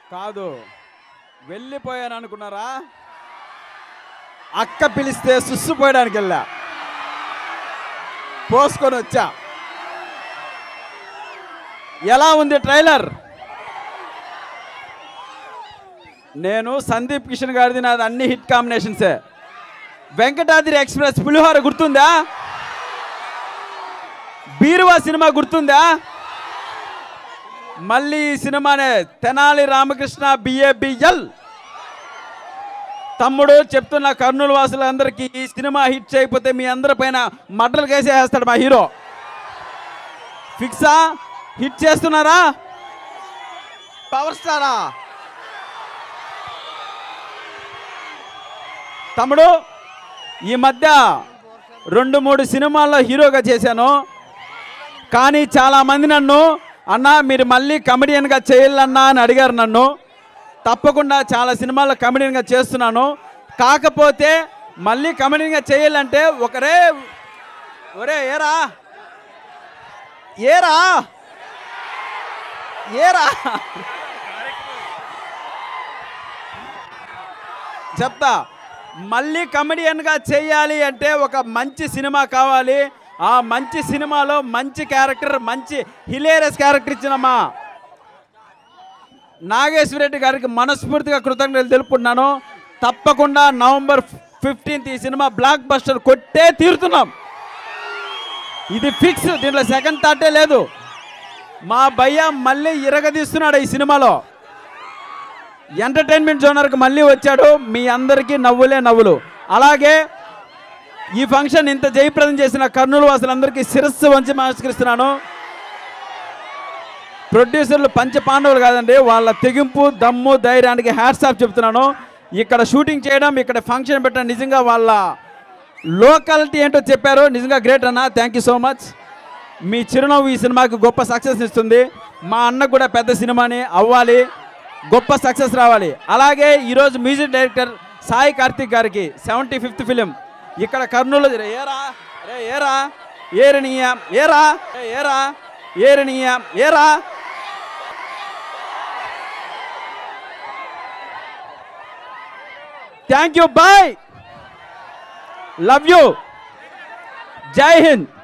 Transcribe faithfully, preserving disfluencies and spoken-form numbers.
కాదు, వెళ్ళిపోయాను అనుకున్నారా? అక్క పిలిస్తే సుస్సుపోయడానికి వెళ్ళా, పోసుకొని వచ్చా. ఎలా ఉంది ట్రైలర్? నేను సందీప్ కిషన్ గారిది, నాది అన్ని హిట్ కాంబినేషన్సే. వెంకటాద్రి ఎక్స్ప్రెస్ పులిహోర గుర్తుందా? బీరువా సినిమా గుర్తుందా? మళ్ళీ ఈ సినిమానే తెనాలి రామకృష్ణ బిఏబిఎల్. తమ్ముడు చెప్తున్న కర్నూలు వాసులందరికీ, ఈ సినిమా హిట్ చేయకపోతే మీ అందరి పైన మడ్రలు కేసేస్తాడు మా హీరో. ఫిక్సా? హిట్ చేస్తున్నారా? పవర్ స్టారా? తమ్ముడు ఈ మధ్య రెండు మూడు సినిమాల్లో హీరోగా చేశాను, కానీ చాలామంది నన్ను అన్నా మీరు మళ్ళీ కమెడియన్గా చేయాలన్నా అని అడిగారు నన్ను. తప్పకుండా చాలా సినిమాల్లో కమెడియన్గా చేస్తున్నాను. కాకపోతే మళ్ళీ కమెడియన్గా చేయాలంటే ఒకరే ఒరే ఏరా ఏరా ఏరా చెప్తా. మళ్ళీ కమెడియన్గా చేయాలి అంటే ఒక మంచి సినిమా కావాలి. ఆ మంచి సినిమాలో మంచి క్యారెక్టర్, మంచి హిలేరియస్ క్యారెక్టర్ ఇచ్చిన మా నాగేశ్వరరెడ్డి గారికి మనస్ఫూర్తిగా కృతజ్ఞతలు తెలుపుకుంటున్నాను. తప్పకుండా నవంబర్ ఫిఫ్టీన్త్ ఈ సినిమా బ్లాక్ బస్టర్ కొట్టే తీరుతున్నాం. ఇది ఫిక్స్, దీంట్లో సెకండ్ థాటే లేదు. మా భయ్య మళ్ళీ ఇరగదీస్తున్నాడు ఈ సినిమాలో. ఎంటర్టైన్మెంట్ జోనర్కి మళ్ళీ వచ్చాడు. మీ అందరికీ నవ్వులే నవ్వులు. అలాగే ఈ ఫంక్షన్ ఇంత జయప్రదం చేసిన కర్నూలు వాసులందరికీ శిరస్సు వంచి నమస్కరిస్తున్నాను. ప్రొడ్యూసర్లు పంచపాండవులు కాదండి, వాళ్ళ తెగింపు, దమ్ము, ధైర్యానికి హ్యాట్స్ ఆఫ్ చెప్తున్నాను. ఇక్కడ షూటింగ్ చేయడం, ఇక్కడ ఫంక్షన్ పెట్టడం నిజంగా వాళ్ళ లోకాలిటీ ఏంటో చెప్పారు. నిజంగా గ్రేట్ అన్న, థ్యాంక్ యూ సో మచ్. మీ చిరునవ్వు ఈ సినిమాకి గొప్ప సక్సెస్ ఇస్తుంది. మా అన్నకు కూడా పెద్ద సినిమాని అవ్వాలి, గొప్ప సక్సెస్ రావాలి. అలాగే ఈరోజు మ్యూజిక్ డైరెక్టర్ సాయి కార్తిక్ గారికి సెవెంటీ ఫిఫ్త్ ఫిలిం ఇక్కడ కర్నూలు. ఏరా రే ఏరా ఏరణీయ ఏరా ఏరా ఏరణీయ ఏరా. Thank you, boy, love you, Jai Hind.